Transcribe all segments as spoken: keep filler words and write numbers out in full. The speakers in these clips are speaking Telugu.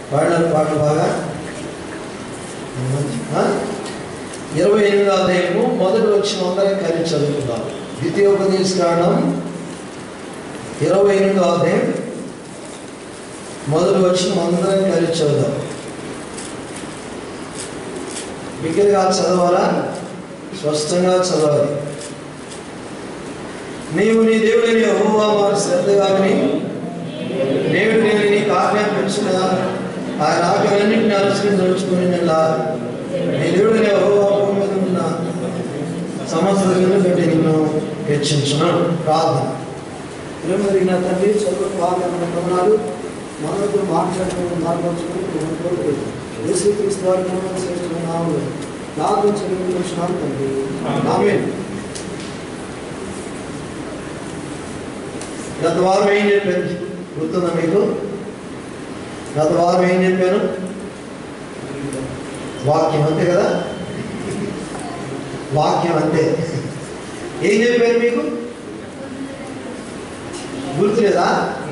వాళ్ళ పాటలు బాగా ఇరవై ఎనిమిదో అధ్యాయము మొదటి వచ్చిన అందరం కలిసి చదువుకుందాం. ద్వితీయోపదేశ కాండం ఇరవై ఎనిమిదో అధ్యాయం మొదటి వచ్చిన అందరం కలిసి చదువుదాం. బిగ్గరగా చదవాలా, స్పష్టంగా చదవాలి. నీవు నీ దేవుడిని యెహోవా మాట శ్రద్ధగా విని నేడు నేను నీకు ఆజ్ఞాపించిన ఆయన ఆజ్ఞలన్నింటినీ అనుసరించి నడుచుకుని నెలా నీ దేవుడిని యెహోవా భూమి మీద ఉన్న సమస్త కంటే నిన్ను హెచ్చించును. ప్రార్థన. మరి నా తండ్రి చదువు బాగా గమనాలు మనకు మాట్లాడుకుని మార్చుకుని యేసుక్రీస్తు వారి శ్రేష్ఠమైన నామములో ప్రార్థన చెల్లించుకుంటున్నాను తండ్రి. ఆమేన్. గత వారం ఏం చెప్పాను గుర్తుందా మీకు? గత వారం ఏం చెప్పాను? వాక్యం అంతే కదా, వాక్యం అంతే. ఏం చెప్పాను మీకు గుర్తులేదా?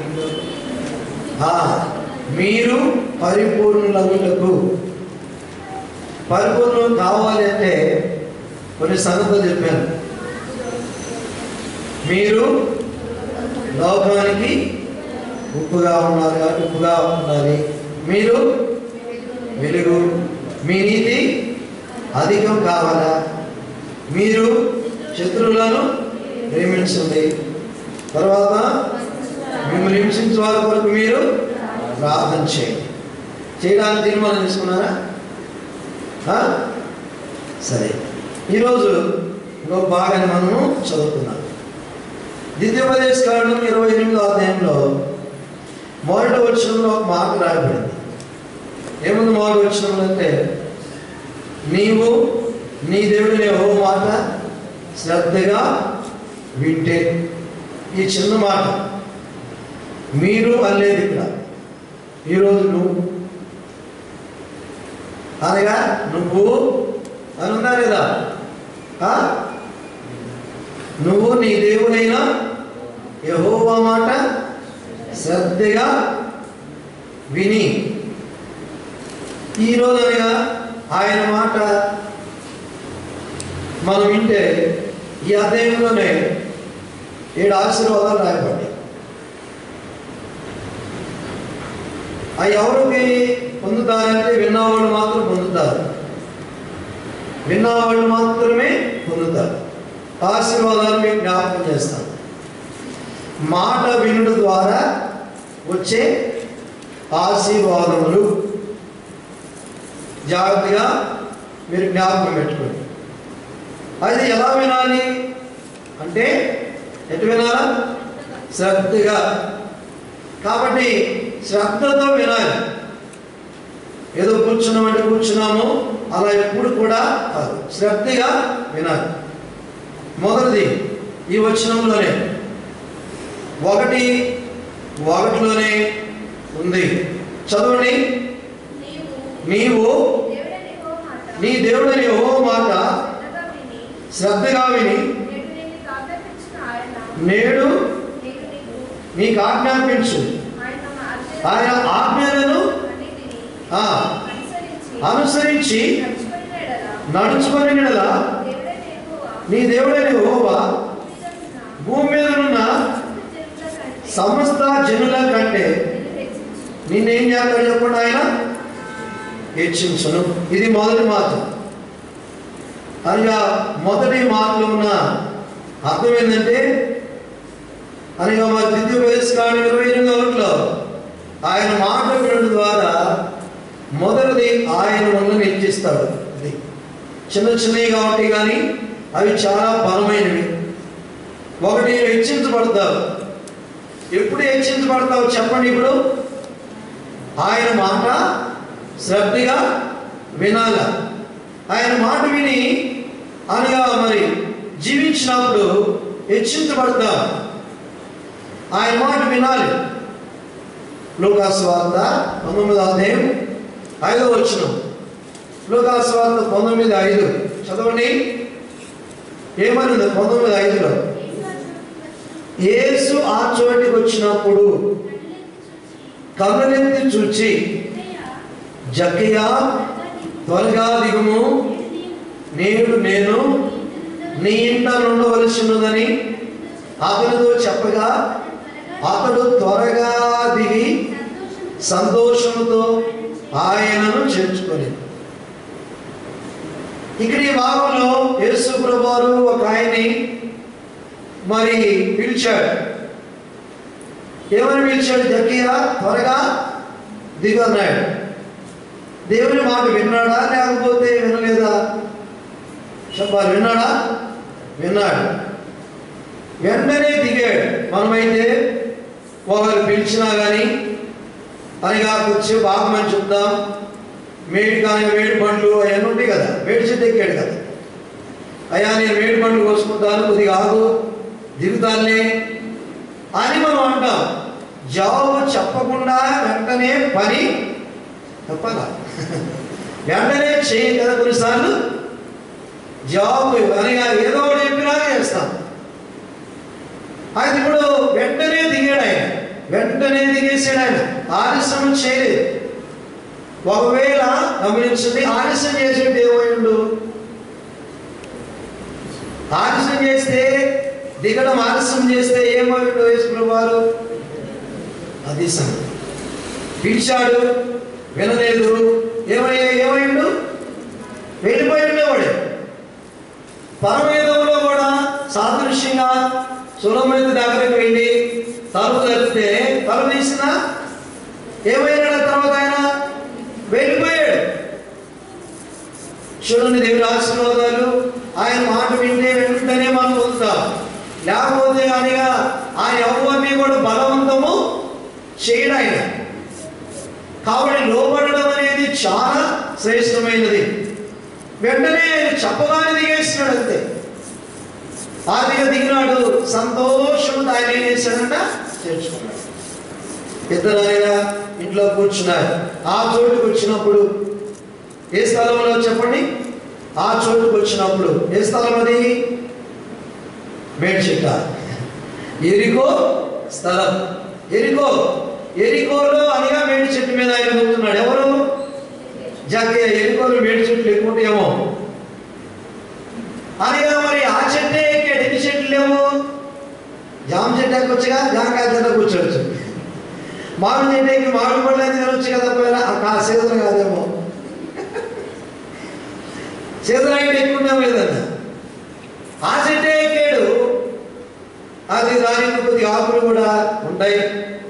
మీరు పరిపూర్ణులకు పరిపూర్ణం కావాలి అంటే కొన్ని సంగతులు చెప్పాను. మీరు లోకానికి ఉప్పుగా ఉన్నారు, ఉప్పుగా ఉండాలి. మీరు వెలుగు. మీ నీతి అధికం కావాలా? మీరు శత్రువులను ప్రేమించండి. తర్వాత మిమ్మల్ని హింసించే వారి కొరకు మీరు ప్రార్థన చేయండి. చేయడానికి తీర్మానం తీసుకున్నారా? సరే, ఈరోజు ఇంకొక భాగాన్ని మనము చదువుకున్నాం. ద్వితీయోపదేశ కాండం ఇరవై ఎనిమిదో అధ్యాయంలో మొదటి వచనంలో ఒక మాట రాయబడింది. ఏముంది మొదటి వచనంలో అంటే, నీవు నీ దేవుడిని యెహోవా మాట శ్రద్ధగా వింటే. ఈ చిన్న మాట మీరు అనేది ఇక్కడ. ఈరోజు నువ్వు అనగా నువ్వు అని ఉందా లేదా? నువ్వు నీ దేవుడైన యెహోవా మాట శ్రద్ధగా విని. ఈరోజు అనగా ఆయన మాట మనం వింటే ఈ అధ్యాయంలోనే ఏడు ఆశీర్వాదాలు రాయబడ్డాయి. అవి ఎవరికి పొందుతారంటే విన్నవాళ్ళు మాత్రం పొందుతారు, విన్నవాళ్ళు మాత్రమే పొందుతారు. ఆశీర్వాదాలు మీకు జ్ఞాపకం చేస్తాను. మాట వినుడు ద్వారా వచ్చే ఆశీర్వాదములు జాగ్రత్తగా మీరు జ్ఞాపకం పెట్టుకోండి. అది ఎలా వినాలి అంటే, ఎటు వినాలా? శ్రద్ధగా. కాబట్టి శ్రద్ధతో వినాలి. ఏదో కూర్చున్నామంటే కూర్చున్నాము అలా ఎప్పుడు కూడా కాదు, శ్రద్ధగా వినాలి. మొదటిది ఈ వచనంలోనే ఒకటి ఒకటిలోనే ఉంది. చదవండి. నీవు నీ దేవుడిని యెహోవా మాట శ్రద్ధగా విని నేడు నీకు ఆజ్ఞాపించు ఆయన ఆజ్ఞలను అనుసరించి నడుచుకొని నెడలా నీ దేవుడైన యెహోవా భూమి మీద ఉన్న సమస్త జనుల కంటే నిన్నేం చేస్తాడు చెప్పండి? ఆయన హెచ్చించును. ఇది మొదటి మాట. అనగా మొదటి మాటలో ఉన్న అర్థం ఏంటంటే, అనగా మా ద్వితీయోపదేశ కాండం ఇరవై ఎనిమిది ఒకటిలో ఆయన మాట వినడం ద్వారా మొదటిది ఆయన మనల్ని హెచ్చిస్తాడు. అది చిన్న చిన్నవి కాబట్టి కానీ అవి చాలా బలమైనవి. ఒకటి హెచ్చించబడతావు. ఎప్పుడు హెచ్చించబడతావు చెప్పండి? ఇప్పుడు ఆయన మాట శ్రద్ధగా వినాల. ఆయన మాట విని అనగా మరి జీవించినప్పుడు హెచ్చించబడతావు. ఆయన మాట వినాలి. లూకా సువార్త పంతొమ్మిది అధ్యాయం ఐదో వచనం. లూకా సువార్త పంతొమ్మిది ఐదు చదవండి. ఏమన్నది పంతొమ్మిది ఐదులో? యేసు ఆ చోటికి వచ్చినప్పుడు కన్నులెత్తి చూచి జక్కయ్యా త్వరగా దిగుము, నేడు నేను నీ ఇంట ఉండవలసినదని అతనితో చెప్పగా అతడు త్వరగా దిగి సంతోషంతో ఆయనను చేర్చుకొని. ఇక్కడ ఈ భాగంలో యేసు ప్రభువారు ఒక ఆయన్ని మరి పిలిచాడు. ఏమని పిలిచాడు? జక్కయ్యా త్వరగా దిగు అన్నాడు. దేవుని మాట విన్నాడా లేకపోతే వినలేదా చెప్పాలి. విన్నాడా? విన్నాడు. వెంటనే దిగాడు. మనమైతే ఒకరు పిలిచినా కానీ పనిగా కూర్చి బాగమని చెప్తాం, మేడి కానీ వేడి పండ్లు అవన్నీ ఉంటాయి కదా, వేడి చెట్టు ఎక్కాడు కదా, అయ్యా నేను వేడి పండ్లు కోసుకుంటాను, కొద్దిగా ఆగు, దిగుతానులే అని మనం అంటాం. జవాబు చెప్పకుండా వెంటనే పని తప్పగా వెంటనే చేయ కదా. కొన్నిసార్లు జవాబు అనగా ఏదో ఒకటి చెప్పినా చేస్తాం. ఆయన ఇప్పుడు వెంటనే దిగాడు. ఆయన వెంటనే దిగేసాడు. ఆయన ఆలస్యం చేయలేదు. ఒకవేళ గమనించింది, ఆలస్యం చేసేది ఏమైండు? ఆలస్యం చేస్తే దిగడం ఆలస్యం చేస్తే ఏమైండు యేసు ప్రభువారు? అది సంగతి. పిలిచాడు, వినలేదు, ఏమయ్యా ఏమైండు? వెళ్ళిపోయి ఉండేవాడు. పరమేదంలో కూడా సాదృశ్యంగా సులభమైన దగ్గరికి వెళ్ళి తలుపు తెరిస్తే తలుపు తీసినా ఏమైనాడు? తర్వాత ఆయన వెళ్ళిపోయాడు. చూడండి, దేవుడి ఆశీర్వాదాలు ఆయన మాట వింటే వెంటనే మనం పొందుతాం. లేకపోతే అనగా ఆయన ఎవరిని కూడా బలవంతము చేయడు ఆయన. కాబట్టి లోబడడం అనేది చాలా శ్రేష్టమైనది. వెంటనే ఆయన చెప్పగానే దిగేస్తున్నాడు అంతే. ఆదిగా దిగినాడు, సంతోషంతో ఆయన ఏం చేశాడంట? చేర్చుకున్నాడు. ఇద్దరు ఆయన ఇంట్లో కూర్చున్నారు. ఆ చోటుకు వచ్చినప్పుడు ఏ స్థలంలో చెప్పండి? ఆ చోటుకు వచ్చినప్పుడు ఏ స్థలం అది? మేడ్చిట్ట, ఎరికో స్థలం. ఎరికో ఎరికోలో అనగా మేడి చెట్టు మీద ఆయన కూర్చున్నాడు. ఎవరు? జక్కయ్య. ఎరికోలు మేడి చెట్లు ఎక్కువ ఉంటాయేమో అనగా మరి ఆ చెట్టే ఎక్కాడు. ఎన్ని చెట్లు లేవు? జామ చెట్టు ఎక్కొచ్చుగా, జామకాయ చెట్టు కూర్చోవచ్చు. మామిడి చెట్టు ఎక్కి మామిడి పళ్ళు అని తినొచ్చు కదా. పోయినా ఆ సీజన్ కాదేమో, సీజన్ అయితే ఎక్కువ లేదన్న. ఆ చెట్టే ఎక్కాడు. అది దానికి కొద్దిగా ఆకులు కూడా ఉంటాయి.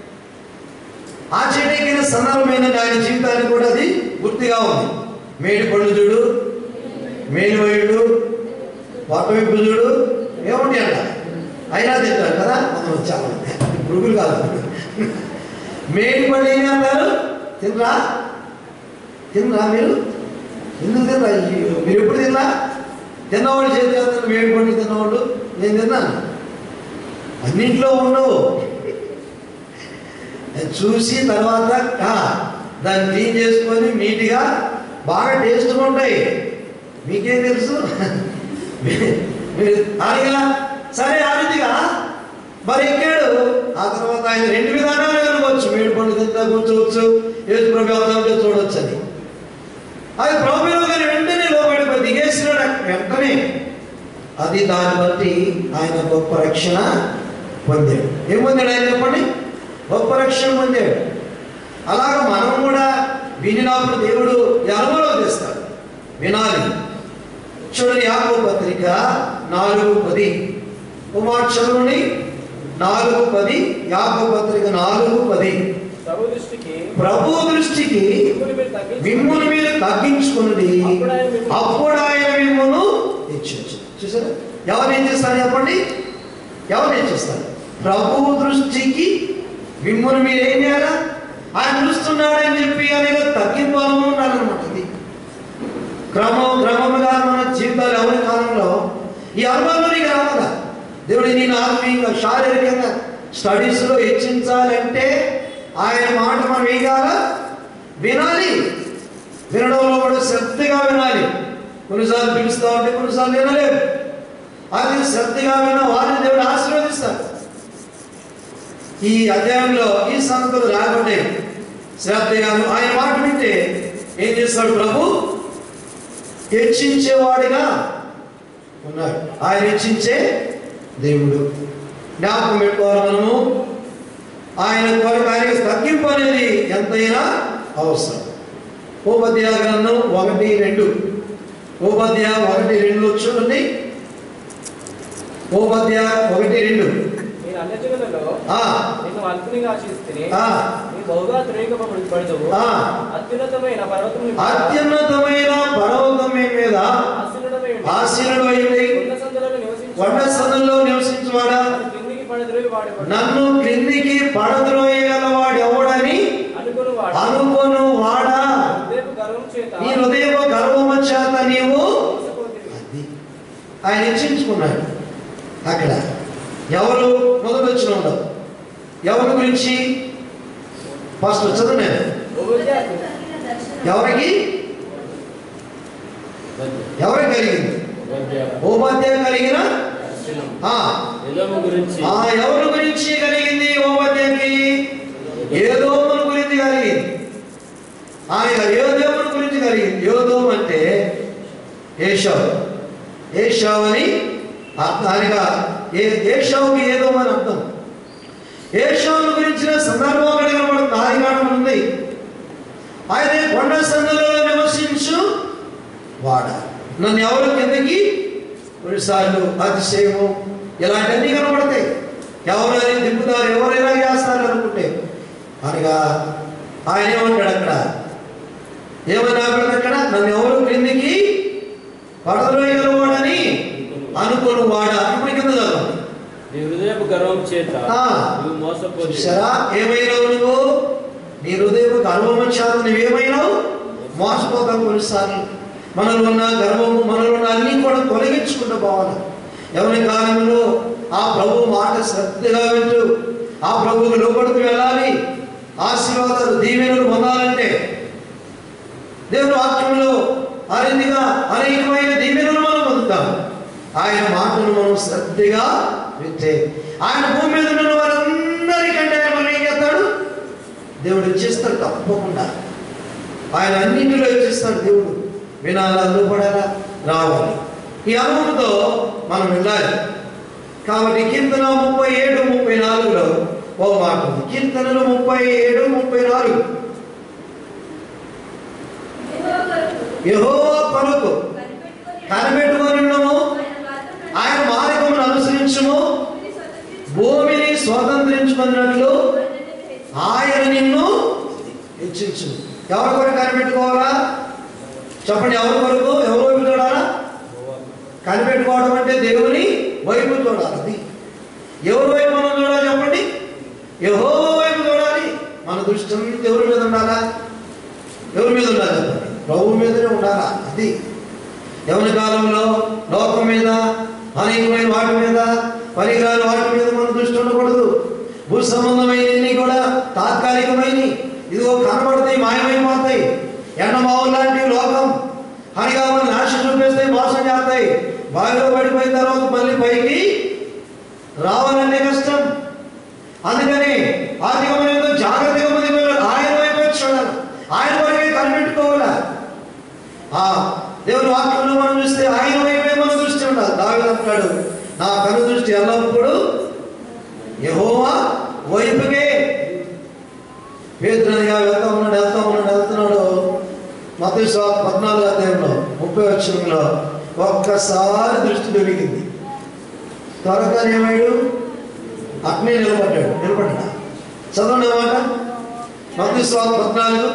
ఆ చెట్టు ఎక్కిన సందర్భమైన ఆయన జీవితానికి కూడా అది గుర్తుగా ఉంది. మేడి పళ్ళు చూడు, మేలువయుడు, వాటవిప్పు చూడు, ఏముంటాయి అంట. అయినా తింటారు కదా మనం చాలా పురుగులు కాదు. మేడి పళ్ళు ఏమి అంటారు? తినరా తినరా మీరు? ఎందుకు తినరా? మీరు ఎప్పుడు తిన్నా? తిన్నవాళ్ళు చేతి చేస్తారు. మేడి పళ్ళు తిన్నవాళ్ళు. నేను తిన్నాను. అన్నింట్లో ఉండవు. చూసి తర్వాత దాన్ని క్లీన్ చేసుకొని నీట్గా బాగా టేస్ట్గా ఉంటాయి. మీకేం తెలుసు? మీరు అడిగా సరే అతిథిగా మరి ఎక్కాడు. ఆ తర్వాత ఆయన రెండు విధానాలు కనుకోవచ్చు. మేడి పండు తింటా కూర్చోవచ్చు, యేసు ప్రభు చూడవచ్చు అని. అది ప్రభుత్వం కానీ వెంటనే లోపడిపోయి దిగేసినాడు వెంటనే. అది దాన్ని బట్టి ఆయన గొప్ప రక్షణ పొందాడు. ఏం పొందాడు ఆయన చెప్పండి? గొప్ప రక్షణ పొందాడు. అలాగా మనం కూడా వినినప్పుడు దేవుడు అనుభవం తెస్తాడు. వినాలి. చూడండి, యాకోబు పత్రిక నాలుగు పది ఉమాక్షరుని నాలుగు పది యాకోబు పత్రిక నాలుగు పది ప్రభు దృష్టికి మిమ్మును మీరు తగ్గించుకుని అప్పుడు ఆయన మిమ్మును హెచ్చించు. చూసారా? ఎవరు ఏం చేస్తారు చెప్పండి? ఎవరు ఏం చేస్తారు? ప్రభు దృష్టికి మిమ్మును మీరు ఏం చేయాలా? ఆయన చూస్తున్నాడని చెప్పి అనేది తగ్గింపు అనుభవం ఉండాలన్నమాట. ఇది క్రమం క్రమముగా మన జీవితాలు ఎవరి కాలంలో ఈ అనుభవంలోనికి రావాలా. దేవుడి నేను ఆత్మీయంగా శారీరకంగా స్టడీస్లో హెచ్చించాలంటే ఆయన మాట మనం వేయాలా? వినాలి. వినడంలో కూడా శ్రద్ధగా వినాలి. కొన్నిసార్లు పిలుస్తూ ఉంటే కొన్నిసార్లు వినలేదు. అది శ్రద్ధగా విన్న వారిని దేవుడు ఆశీర్వదిస్తాడు. ఈ అధ్యాయంలో ఈ సంగతులు రాబట్టే శ్రద్ధగా ఆయన మాట వింటే ఏం చేస్తాడు ప్రభు? హెచ్చించేవాడిగా ఉన్నాడు. ఆయన హెచ్చించే దేవుడు. జ్ఞాపకం పెట్టుకోవాలి మనము. ఆయన కొరకు ఆయన తగ్గింపు అనేది ఎంతైనా అవసరం. ఓబద్యా గ్రంథం ఒకటి రెండు ఓబద్యా ఒకటి రెండు చూడండి. ఓబద్యా ఒకటి రెండు అత్యున్నతమైన పర్వతం మీద ఆశీనుడై కొండ సందులో నివసించువాడా, నన్ను క్రిందికి పడద్రోయగల వాడు ఎవడని అనుకోను వాడా, నీ హృదయపు గర్వము చేత నీవు అది ఆయన హెచ్చించుకున్నాడు. అక్కడ ఎవరు మొదలు వచ్చిన ఉండవు. ఎవరి గురించి ఫస్ట్ చదువు. ఎవరికి ఎవరికి కలిగింది? ఓబద్యా కలిగిన ఎవరి గురించి కలిగింది? ఓబద్యాకి ఏదోముల గురించి కలిగింది. ఆయన ఏదోముల గురించి కలిగింది. ఏదోము అంటే ఏషావు. ఏషావు అని అర్థానిగా ఏషావుకి ఏదోము అని అర్థం. ఏషావును గురించిన సందర్భం కలిగిన వాడు తారిగానం ఉంది. ఆయన కొండ సందులో నివసించు వాడ, నన్ను ఎవరు కిందకి కొన్నిసార్లు అతిశయము ఇలాంటివన్నీ కనబడతాయి. ఎవరైనా దింపుతారు, ఎవరైనా చేస్తారు అనుకుంటే అనగా ఆయన ఏమంటాడు అక్కడ? ఏమన్నా అక్కడ నన్ను ఎవరు క్రిందికి పడద్రోయగలవాడని అనుకోను వాడ. ఇప్పుడు కింద చదవండి. చూసారా ఏమైనావు నువ్వు? నీ హృదయపు గర్వము చేత నువ్వేమైనావు? మోసపోతావు. కొన్నిసార్లు మనలో ఉన్న గర్వము, మనలో ఉన్న అన్ని కూడా తొలగించుకుంటూ పోవాలి. ఎవరి కాలంలో ఆ ప్రభు మాట శ్రద్ధగా వింటూ ఆ ప్రభువుకు లోపడుతూ వెళ్ళాలి. ఆశీర్వాదాలు దీవెనలు పొందాలంటే దేవుని వాక్యంలో అరిదిగా అనేకమైన దీవెనలు మనం పొందుతాం. ఆయన మాటను మనం శ్రద్ధగా వింటే ఆయన భూమి మీద ఉన్న వారందరికంటే మనం ఏం చేస్తాడు? దేవుడు ఇచ్చేస్తాడు తప్పకుండా. ఆయన అన్నింటిలో ఇచ్చేస్తాడు దేవుడు. వినాలా, లోపడాలా, రావాలి. ఈ అనుభవంతో మనం వెళ్ళాలి. కాబట్టి కీర్తన ముప్పై ఏడు ముప్పై నాలుగులో ఓ మాట ఉంది. కీర్తనలు ముప్పై ఏడు ముప్పై నాలుగు యెహోవా కొరకు కనిపెట్టుకొని ఉన్నాము, ఆయన మార్గమును అనుసరించుము, భూమిని స్వతంత్రించుకున్నట్లు ఆయన నిన్ను హెచ్చించు. ఎవరి కొరకు కనిపెట్టుకోవాలా? చెప్పండి. ఎవరి కొరకు? ఎవరి వైపు చూడాలా? కనిపెట్టుకోవడం అంటే దేవుని వైపు చూడాలి. అది ఎవరి వైపు మనం చూడాలి చెప్పండి? యెహోవా వైపు చూడాలి. మన దృష్టి ఎవరి మీద ఉండాలా? ఎవరి మీద ఉండాలి చెప్పండి? ప్రభువు మీదనే ఉండాలా. అది ఎవరి కాలంలో లోకం మీద, అనేకమైన వాటి మీద, పనికిరాని వాటి మీద మన దృష్టి ఉండకూడదు. భూ సంబంధమైనవి కూడా తాత్కాలికమైన, ఇదిగో కనబడతాయి, మాయమైపోతాయి. ఎండమావులు లాంటి లోకం హరిగా మన నాశ చూపేస్తాయి, మోసం చేస్తాయి. బావిలో పడిపోయిన తర్వాత మళ్ళీ పైకి రావాలంటే కష్టం. అందుకని ఆర్థికమైన జాగ్రత్తగా మంది ఆయన వైపు చూడాలి, ఆయన వరకే కనిపెట్టుకోవాలా. ఆ దేవుని వాక్యంలో మనం చూస్తే ఆయన వైపే మన దృష్టి ఉండాలి. దావీదు అంటాడు, నా కను దృష్టి ఎల్లప్పుడూ యెహోవా వైపుకే. పేతురుగా వెళ్తా ఉన్నాడు వెళ్తా ఉన్నాడు వెళ్తున్నాడు మత్తయి సువార్త పద్నాలుగు అధ్యాయంలో ముప్పై వచనంలో ఒక్కసారి దృష్టి దొరికింది. త్వరగా ఏమయ్యాడు? అట్నే నిలబడ్డాడు. నిలబడ్డా చదవండి మాట. మత్తయి సువార్త పద్నాలుగు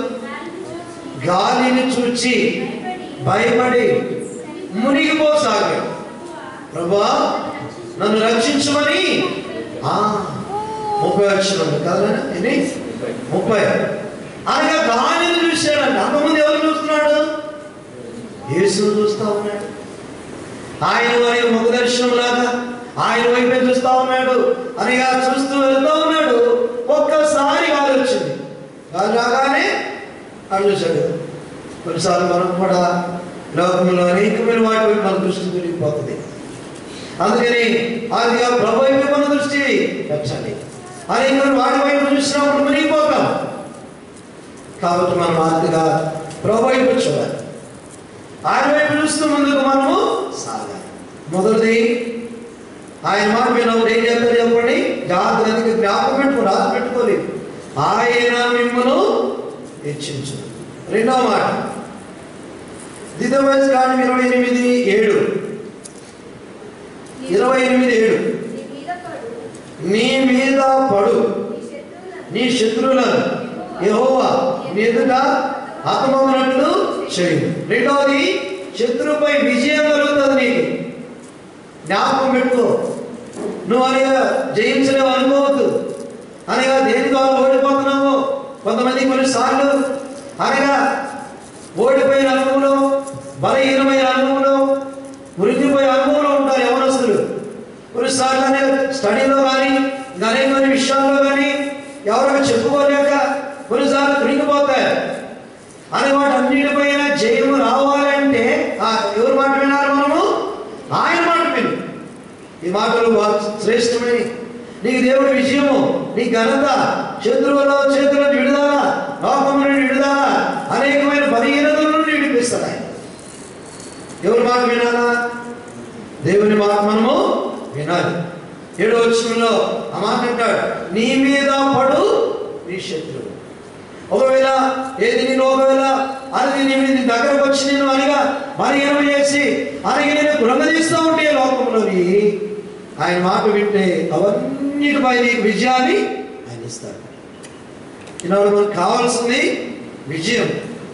గాలిని చూచి భయపడి మునిగిపోసాగాడు. ప్రభా నన్ను రక్షించమని. ముప్పై వచనం కదా ఇది ముప్పై. అనగా గాలిని చూశాడంట. అంతమంది ఎవరు చూస్తున్నాడు? యేసును చూస్తా ఉన్నాడు. ఆయన వారి ముఖ దర్శనం లాగా ఆయన వైపే చూస్తా ఉన్నాడు. అనగా చూస్తూ వెళ్తా ఉన్నాడు. ఒక్కసారి గాలి వచ్చింది. గాలి రాగానే అని చూశాడు. కొన్నిసార్లు మనం కూడా లోకంలో అనేకమైన వాటి వైపు మన దృష్టి తిరిగిపోతుంది. అందుకని ఆదిగా ప్రభు వైపు మన దృష్టి పెట్టాలి. అనేకమైన వాటి వైపు చూసినప్పుడు మునిగిపోతాం. కాబట్టి మనం ఆదిగా ప్రభు వైపు చూడాలి, ఆయన వైపు చూస్తూ ముందుకు మనము సాగాలి. మొదటిది ఆయన మాట విన్నప్పుడు ఏం చేస్తారు చెప్పండి? జాగ్రత్తగా జ్ఞాపకం పెట్టుకో, రాసి పెట్టుకోలేదు. ఆయన మిమ్మల్ని హెచ్చించు. రెండవ మాట ద్వితీయోపదేశకాండం ఇరవై ఎనిమిది ఏడు ఇరవై ఎనిమిది ఏడు నీ మీద పడు, నీ శత్రువులను యెహోవా నీ ఎదుట హతమగునట్లు చేయి. రెండవది శత్రువుపై విజయం కలుగుతుంది నీకు. జ్ఞాపకం పెట్టుకో. నువ్వు అనగా జయించలేవు అనుకోవద్దు. అనగా దేని ద్వారా ఓడిపోతున్నావు? కొంతమంది కొన్నిసార్లు అనగా ఓడిపోయిన అనుభవంలో, బలహీనమైన అనుభవంలో, మురిగిపోయే అనుభవంలో ఉంటారు యవనస్తులు. కొన్నిసార్లు అనే స్టడీలో కానీ అనేకమైన విషయాల్లో కానీ ఎవరికి చెప్పుకోలేక కొన్నిసార్లు కురిగిపోతాయి. అని వాటి అన్నిటిపైన జయము రావాలంటే ఎవరి మాట వినాలి? మనము ఆయన మాట విను. ఈ మాటలు శ్రేష్టమై నీకు దేవుడి విజయము, నీ ఘనత, శత్రువుల చేతుల విడుదల, లోకము నుండి విడుదల, అనేకమైన బలహీనతల నుండి విడిపిస్తాయి. ఎవరి మాట వినాలా? దేవుని మాట మనము వినాలి. ఏడో వచనంలో ఆ మాట అంటాడు, నీ మీద పడు నీ శత్రువు. ఒకవేళ ఏది నేను ఒకవేళ అది నీ మీద దగ్గరకు వచ్చి నేను అనగా బలహీనం చేసి అనగా నేను కృంగదీస్తూ ఉంటే లోకంలోని ఆయన మాట వింటే అవన్నిటిపై నీకు విజయాన్ని ఆయన ఇస్తాడు. ఈనాడు మనకు కావాల్సింది విజయం.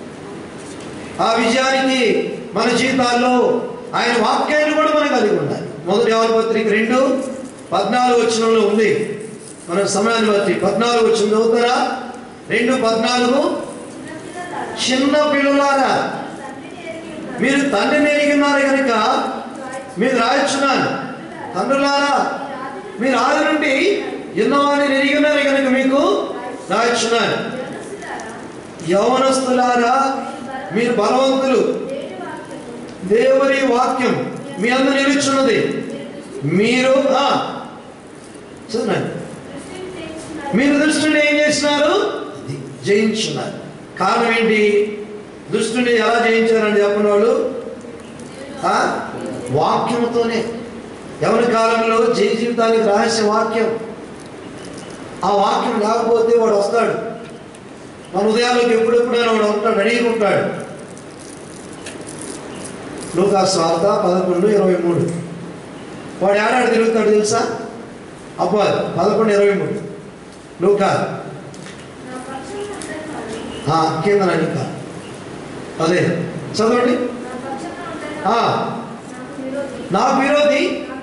ఆ విజయానికి మన జీవితాల్లో ఆయన వాక్యాన్ని కూడా మనం కలిగి ఉండాలి. మొదటి యోహాను పత్రిక రెండు పద్నాలుగు వచనంలో ఉంది. మన సమయాన్ని బట్టి పద్నాలుగు వచనం చదువుతారా? రెండు పద్నాలుగు చిన్న పిల్లలారా మీరు తండ్రిని ఎరిగి ఉన్నారు కనుక మీరు రాయొచ్చున్నాను. తండ్రులారా మీరు ఆది నుండి ఎన్నోవారిని ఎరిగి ఉన్నారు కనుక మీకు రాయొచ్చున్నాను. యవనస్తులారా మీరు బలవంతులు, దేవుని వాక్యం మీ అందరూ నిలుచున్నది, మీరు చూడండి మీరు దృష్టిని ఏం చేస్తున్నారు? జయించున్నారు. కారణం ఏంటి? దుష్టుని ఎలా జయించారని చెప్పిన వాళ్ళు వాక్యంతోనే. ఎవరి కాలంలో జయ జీవితానికి రహస్య వాక్యం. ఆ వాక్యం లేకపోతే వాడు వస్తాడు మన ఉదయాల్లోకి, ఎప్పుడెప్పుడైనా వాడు ఉంటాడు, రెడీగా ఉంటాడు. లూకా స్వార్త పదకొండు ఇరవై మూడు వాడు ఏడాడు తిరుగుతాడు తెలుసా? అబ్బా పదకొండు ఇరవై మూడు లూకా కింద ఇంకా అదే చదవండి. నాకు విరోధి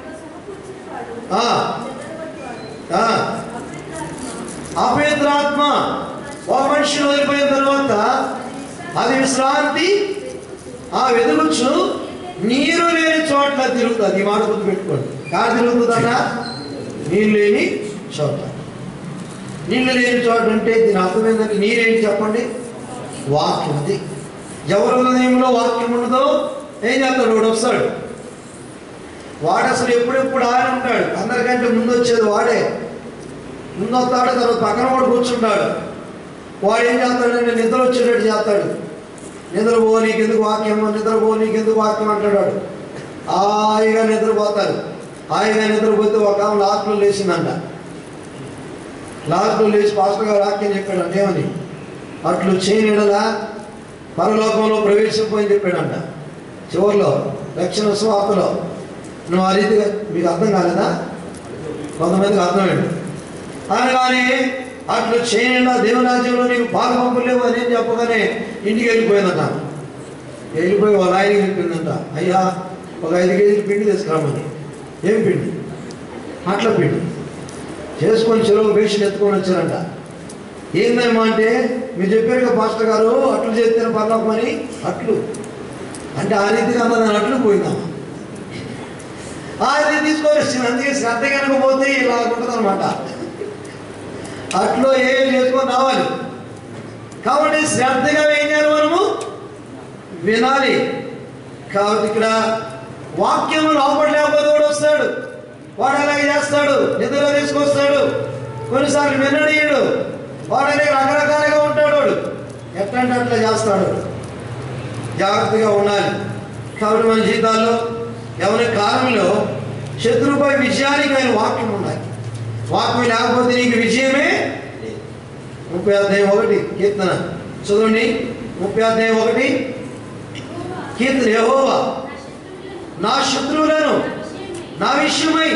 అపవిత్రాత్మ ఒక మనిషిని వదిలిపోయిన తర్వాత అది విశ్రాంతి ఆ వెదుగుచ్చు నీరు లేని చోట్ల తిరుగుతుంది. ఈ మాట గుర్తు పెట్టుకోండి. కాదు తిరుగుతుందన్నా నీళ్ళు లేని చోట. నీళ్ళు లేని చోట అంటే దీని అర్థం ఏంటంటే నీరేంటి చెప్పండి? వాక్యం. అది ఎవరి హృదయంలో వాక్యం ఉండదో ఏం చేస్తాడు? వాడు వస్తాడు. వాడు అసలు ఎప్పుడెప్పుడు ఆయన ఉంటాడు. అందరికంటే ముందు వచ్చేది వాడే. ముందు వస్తాడు, తర్వాత పక్కన వాడు కూర్చుంటాడు. వాడు ఏం చేస్తాడంటే నిద్ర వచ్చేటట్టు చేస్తాడు. నిద్రపో నీకెందుకు వాక్యం, నిద్రపో నీకెందుకు వాక్యం అంటాడు వాడు. హాయిగా నిద్రపోతారు. హాయిగా నిద్రపోతే ఒక ఆమె లాస్ట్లో లేచిందంట. లాస్ట్లో లేచి పాస్టర్ గారు వాక్యం చెప్పాడంట. ఏమని? అట్లు చేయనిడలా పరలోకంలో ప్రవేశింపోయి చెప్పాడంట. చివరిలో రక్షణ స్వార్థలో. నువ్వు ఆ రీతిగా మీకు అర్థం కాలేదా? కొంతమందికి అర్థమైంది. అనగానే అట్లు చేయనిలా దేవుని రాజ్యంలో నీకు పాల్పంపులేవు అని చెప్పగానే ఇంటికి వెళ్ళిపోయిందంట. వెళ్ళిపోయి వాళ్ళ ఆయనకి చెప్పిందంట, అయ్యా ఒక ఐదు కేజీలు పిండి తీసుకురామని. ఏం పిండి? అట్ల పిండి చేసుకొని చెరువు బేషన్ ఎత్తుకొని వచ్చారంట. ఏందేమో అంటే మీరు చెప్పారు కదా పాస్టర్ గారు అట్లు చేస్తే పర్లోకమని. అట్లు అంటే ఆ రీతిగా అన్నదాన్ని అట్లు పోయిందామా? ఆ రీతి తీసుకొని వచ్చింది. అందుకే శ్రద్ధ కనుకపోతే ఇలా ఉంటుంది అనమాట. అట్లో ఏం చేసుకొని రావాలి కాబట్టి శ్రద్ధగా ఏం చేయాలి? మనము వినాలి. కాబట్టి ఇక్కడ వాక్యం లోపల లేకపోతే వాడు వస్తాడు, వాడు అలాగే చేస్తాడు, నిద్ర తీసుకొస్తాడు, కొన్నిసార్లు వినడీయుడు, వాడు అనేక రకరకాలుగా ఉంటాడు. వాడు ఎట్లంటే అట్లా చేస్తాడు. జాగ్రత్తగా ఉండాలి. కాబట్టి మన జీవితాల్లో ఎవరి కాలంలో శత్రువుపై విజయానికి ఆయన వాక్యం ఉండాలి. వాక్యం లేకపోతే నీకు విజయమే. ముప్పై అధ్యాయం ఒకటి కీర్తన చదవండి. ముప్పై అధ్యాయం ఒకటి కీర్తన. యెహోవా నా శత్రువులను నా విషయమై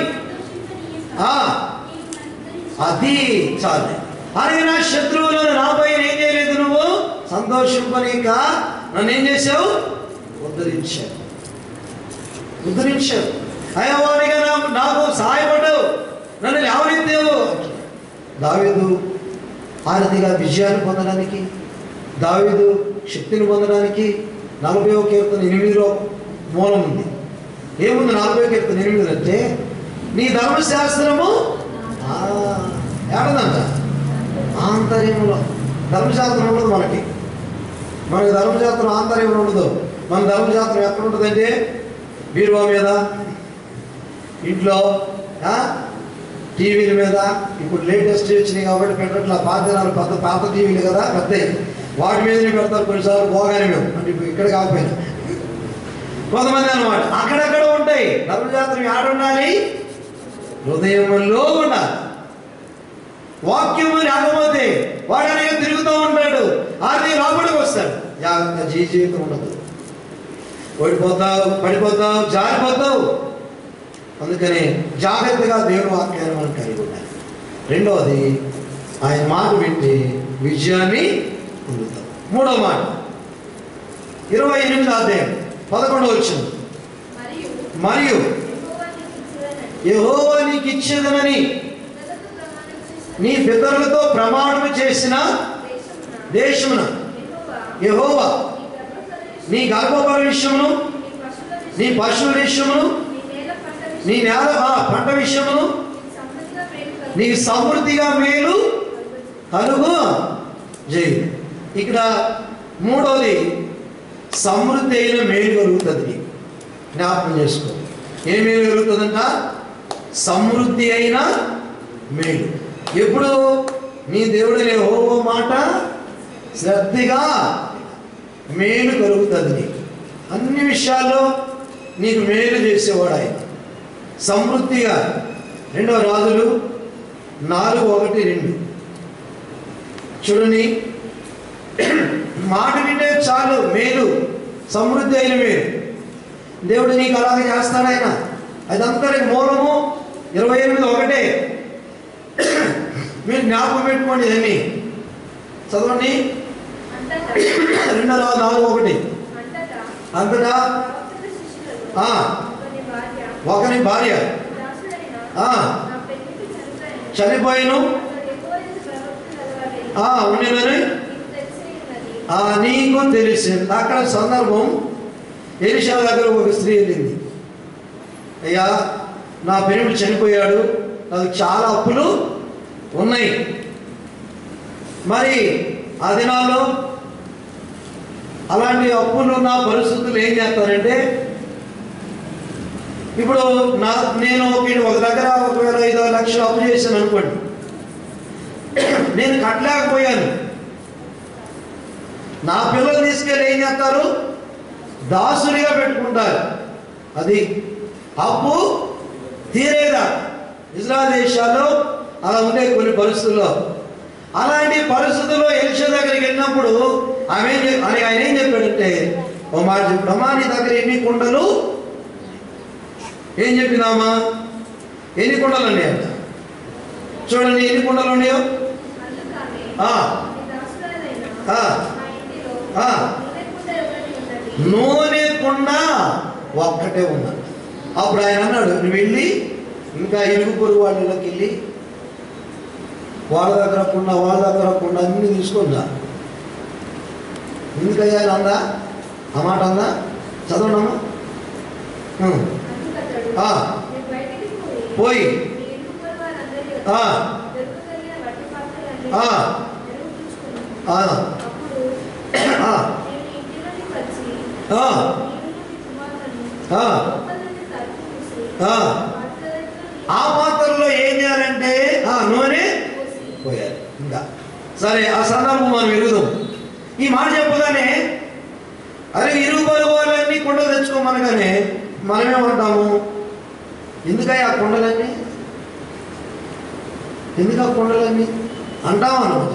అది చాలు. అరే నా శత్రువులను నాపై ఏం చేయలేదు, నువ్వు సంతోషింపనీక నన్ను ఏం చేసావు? ఉద్ధరించావు ఉద్ధరించావు అయ్యవారిగా నాకు సహాయపడ్డావు, నన్ను లేవనెత్తావు. దావీదు ఆ రీతిగా విజయాన్ని పొందడానికి, దావీదు శక్తిని పొందడానికి నలభై కీర్తన ఎనిమిదిలో మూలం ఉంది. ఏముంది నలభై కీర్తన ఎనిమిది అంటే, నీ ధర్మశాస్త్రము ఏడదంట ఆంతర్యంలో. ధర్మశాస్త్రం ఉండదు మనకి, మనకి ధర్మశాస్త్రం ఆంతర్యంలో ఉండదు. మన ధర్మశాస్త్రం ఎక్కడ ఉంటుందంటే బీరువా మీద, ఇంట్లో, టీవీల మీద. ఇప్పుడు లేటెస్ట్ వచ్చినాయి కాబట్టి పెట్టట్లా. పాత దినాలు పెద్ద పాత టీవీలు కదా, పెద్ద వాటి మీదనే పెడతారు కొన్నిసార్లు. పోగానే మేము అంటే ఇక్కడ కాకపోయినా కొంతమంది అనమాట అక్కడక్కడ ఉంటాయి. ధర్మశాస్త్రం ఆడ ఉండాలి, హృదయంలో ఉండాలి. వాక్యము లేకపోతే వాడు అనేక తిరుగుతూ ఉంటాడు, అది లోపలికి వస్తాడు. జాగ్రత్త, జీ జీవితం ఉండదు. ఓడిపోతావు, పడిపోతావు, జారిపోతావు. అందుకని జాగ్రత్తగా దేవుని వాక్యాన్ని మనం కలిగి ఉండాలి. రెండవది, ఆయన మాట వింటే విజయాన్ని పొందుతాం. మూడవ మాట ఇరవై ఎనిమిది అధ్యాయం పదకొండవ వచనం. మరియు యెహోవా నీకు ఇచ్చేదనని నీ పితరులతో ప్రమాణము చేసిన దేశమున యెహోవా నీ గర్భఫల విషయమును, నీ పశువుల విషయమును, నీ నేల పంట విషయమును నీ సమృద్ధిగా మేలు కలుగు చేయి. ఇక్కడ మూడోది, సమృద్ధి అయిన మేలు కలుగుతుంది. జ్ఞాపకం చేసుకో. ఏ మేలు కలుగుతుందంట? సమృద్ధి అయిన మేలు. ఎప్పుడు? నీ దేవుడు యెహోవా మాట శ్రద్ధగా మేలు కలుగుతుంది నీకు. అన్ని విషయాల్లో నీకు మేలు చేసేవాడు ఆయన. సమృద్ధిగా. రెండవ రాజులు నాలుగు ఒకటి రెండు చూడండి. మాట వింటే చాలు, మేలు, సమృద్ధి అయిన మేలు. దేవుడు నీకు అలాగే చేస్తాడు ఆయన. అదంతా మూలము ఇరవై ఎనిమిది ఒకటే. మీరు జ్ఞాపకం పెట్టుకోండి. ఇవన్నీ చదవండి. రెండో రాజు నాలుగు ఒకటి. అంతటా ఒకని భార్య చనిపోయిను ఉండేదని నీకు తెలిసింది. అక్కడ సందర్భం, ఎలీషా దగ్గర ఒక స్త్రీ వెళ్ళింది. అయ్యా, నా పెనుడు చనిపోయాడు, నాకు చాలా అప్పులు ఉన్నాయి. మరి ఆ దినాల్లో అలాంటి అప్పులు నా పరిస్థితులు ఏం చేస్తారంటే, ఇప్పుడు నా నేను ఒక దగ్గర ఒకవేళ ఐదు లక్షలు అప్పు చేశాను అనుకోండి, నేను కట్టలేకపోయాను. నా పిల్లలు తీసుకెళ్ళి ఏం చేస్తారు? దాసుడిగా పెట్టుకుంటారు. అది అప్పు తీరేదా. ఇజ్రాయెల్ దేశాల్లో అలా ఉండే కొన్ని పరిస్థితుల్లో. అలాంటి పరిస్థితుల్లో ఎలీషా దగ్గరికి వెళ్ళినప్పుడు ఆమె ఆయన ఏం చెప్పాడంటే, ఓ మాట చెప్పడమ్మా, నీ దగ్గర ఎన్ని కుండలు? ఏం చెప్పిందామా? ఎన్ని కుండలు అండి అంట. చూడండి ఎన్ని కుండలు ఉన్నాయో. నూనె కుండ ఒక్కటే ఉన్నా. అప్పుడు ఆయన అన్నాడు, నువ్వు వెళ్ళి ఇంకా ఇరుగు పొరుగు వాళ్ళకి వెళ్ళి వాళ్ళ దగ్గర కుండ వాళ్ళ దగ్గర కుండ అన్ని తీసుకుందా. ఎందుకయ్యా అందా? ఆ మాట అందా? చదవడమ్మా. పోయి ఆ పాత్రలో ఏం చేయాలంటే నూనె పోయాలి. ఇంకా సరే, ఆ సందర్భం మనం ఎరుగుదాం. ఈ మాట చెప్పగానే అరే ఇరుగు పొరుగు వాళ్ళన్నీ కుండలు తెచ్చుకోమనగానే మనమేమంటాము, ఎందుకయ్యా ఆ కుండలన్నీ, ఎందుకు ఆ కుండలన్నీ అంటాం అన్నమాట.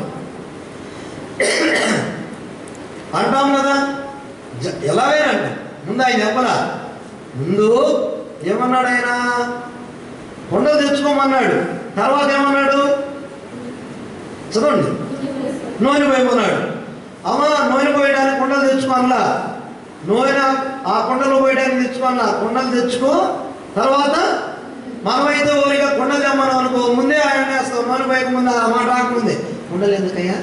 అంటాం కదా, ఎలాగైనా ముందు ఆయన చెప్పలా. ముందు ఏమన్నాడు ఆయన, కుండలు తెచ్చుకోమన్నాడు. తర్వాత ఏమన్నాడు చదవండి, నూనె పోయమన్నాడు. అమ్మా నూనె పోయడానికి కుండలు తెచ్చుకోనలా, నూనె ఆ కుండలు పోయడానికి తెచ్చుకోనలా, కుండలు తెచ్చుకో. తర్వాత మనమైతే ఊరిగా కుండలు తెమ్మన్నాం అనుకో, ముందే ఆయన వేస్తాం. నూనె పోయక ముందు ఆ మాట రాకముందే కుండలు ఎందుకయ్యా,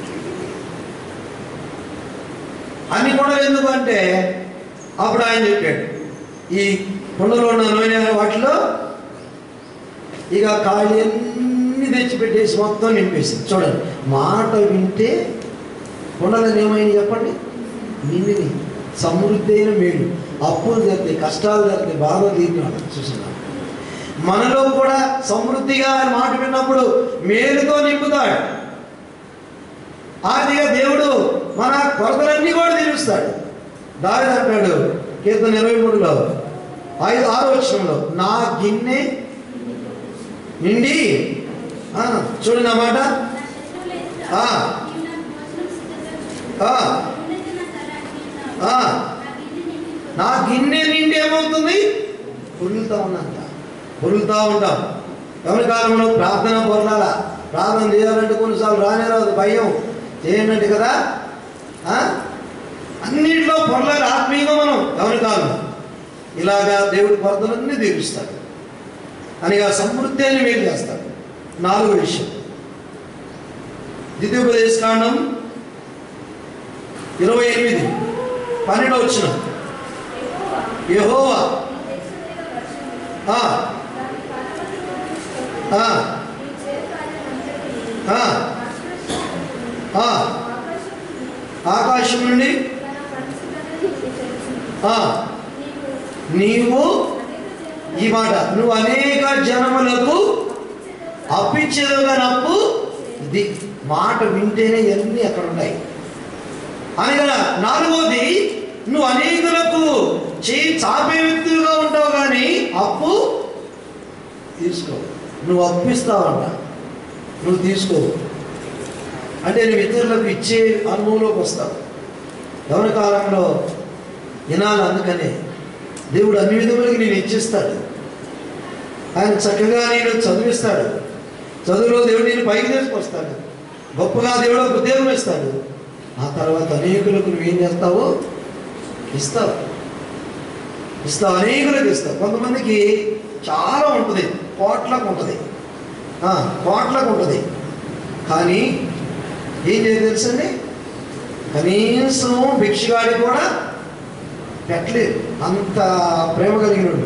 అన్ని కుండలు ఎందుకు అంటే అప్పుడు ఆయన చెప్పాడు, ఈ కుండలో ఉన్న నూనె వాటిలో ఇక ఖాళీ అన్ని తెచ్చిపెట్టేసి మొత్తం నింపేసి. చూడండి, మాట వింటే కుండలని ఏమైంది చెప్పండి, నిండిని సమృద్ధి అయిన మేలు. అప్పులు జరుగుతాయి, కష్టాలు జరుగుతాయి, బాధలు తీరినాడు. చూసినా మనలో కూడా సమృద్ధిగా ఆయన మాట విన్నప్పుడు మేలుతో నింపుతాడు. ఆదిగా దేవుడు మన కొరతలన్నీ కూడా తీరుస్తాడు. దావీదు అంటాడు కీర్తన ఇరవై మూడులో ఐదు ఆరో వచనంలో, నా గిన్నె నిండి, చూడండి అన్నమాట, నా గిన్నె నిండి ఏమవుతుంది, పొరులుతా ఉన్నంత పొరులుతా ఉంటాం. ఎవరి కాలంలో ప్రార్థన పొరలాల, ప్రార్థన చేయాలంటే కొన్నిసార్లు రానే రాదు, భయం చేయండి కదా, అన్నింటిలో పొరలాలి ఆత్మీయంగా మనం ఎవరి కాలం ఇలాగా దేవుడి కొరతలన్నీ తీరుస్తాడు అని సమృద్ధి అని మేలు చేస్తాడు. నాలుగో విషయం, ద్వితీయోపదేశ కాండం ఇరవై ఎనిమిది పన్నెండు వచ్చిన, యెహోవా ఆకాశం నుండి నీవు, ఈ మాట, నువ్వు అనేక జనములకు అప్పించేదనప్పు, ఇది మాట వింటేనే ఇవన్నీ అక్కడ ఉన్నాయి అని కదా. నాలుగోది, నువ్వు అనేకులకు చేయి చాపే వ్యక్తులుగా ఉంటావు కానీ అప్పు తీసుకో. నువ్వు అప్పిస్తావంట, నువ్వు తీసుకో అంటే నువ్వు ఇతరులకు ఇచ్చే అనుభవంలోకి వస్తావు. యవన కాలంలో వినాలి, అందుకనే దేవుడు అన్ని విధములకి నేను ఇచ్చిస్తాడు. ఆయన చక్కగా నేను చదివిస్తాడు, చదువులో దేవుడు నేను పైకి తీసుకొస్తాడు, గొప్పగా దేవుడు ఉద్యోగం ఇస్తాడు. ఆ తర్వాత అనేకులకు నువ్వేం చేస్తావు, ఇస్తావు ఇస్తావు అనేకులకు ఇస్తావు. కొంతమందికి చాలా ఉంటుంది, కోట్లకు ఉంటుంది, కోట్లకు ఉంటుంది, కానీ ఏం చేయాలి తెలుసండి, కనీసం భిక్షగాడి కూడా పెట్టలేదు, అంత ప్రేమ కలిగినోడు.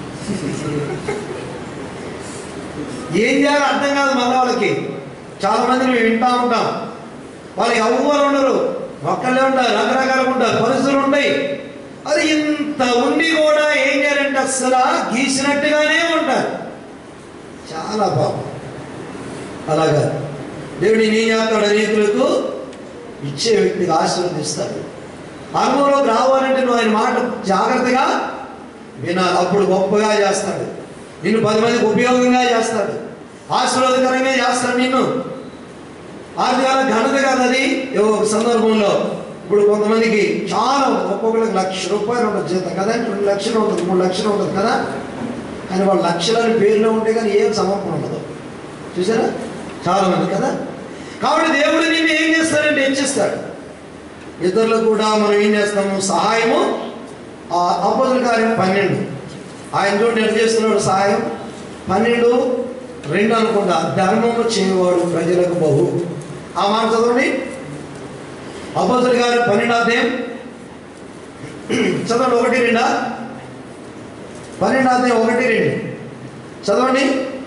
ఏం చేయాలో అర్థం కాదు మళ్ళీ వాళ్ళకి. చాలా మందిని మేము వింటూ ఉంటాం, వాళ్ళకి అవ్వలు ఉండరు, ఒక్కళ్ళే ఉంటారు, రకరకాలుగా ఉంటారు, పరిస్థితులు ఉంటాయి. అది ఇంత ఉండి కూడా ఏం చేయాలంటే అసలు గీసినట్టుగానే ఉంటారు. చాలా పాపం. అలాగా దేవుడు ఏం చేస్తాడు, అనేకులకు ఇచ్చే వ్యక్తికి ఆశీర్వదిస్తాడు. అనుభవంలోకి రావాలంటే నువ్వు ఆయన మాట జాగ్రత్తగా వినాలి, అప్పుడు గొప్పగా చేస్తాడు నిన్ను, పది మందికి ఉపయోగంగా చేస్తాడు, ఆశీర్వాదకరంగా చేస్తాడు నిన్ను. ఆర్థికాల ఘనత కాదు అది. ఒక సందర్భంలో ఇప్పుడు కొంతమందికి చాలా, ఒక్కొక్కరికి లక్ష రూపాయలు ఉంటుంది జీతం కదా, రెండు లక్షలు ఉంటుంది, మూడు లక్షలు ఉంటుంది కదా, కానీ వాళ్ళ లక్షలని పేర్లో ఉంటే కానీ ఏం సమర్పణ ఉండదు. చూసారా చాలా మంది కదా. కాబట్టి దేవుడు నిన్ను ఏం చేస్తాడంటే హెచ్చిస్తాడు. ఇతరులకు కూడా మనం ఏం చేస్తాము, సహాయము. ఆ అపోస్తలుల కార్యం పన్నెండు, ఆయన చూడండి ఎట్లా చేస్తున్నాడు సహాయం. పన్నెండు రెండు అనుకుంటా, ధర్మము చేయవాడు ప్రజలకు బహు. ఆ మాట చదవండి, అపోస్తలుల కార్యం పన్నెండు అధ్యాయం చదవండి, ఒకటి రెండా, పన్నెండు అధ్యాయం ఒకటి రెండు చదవండి.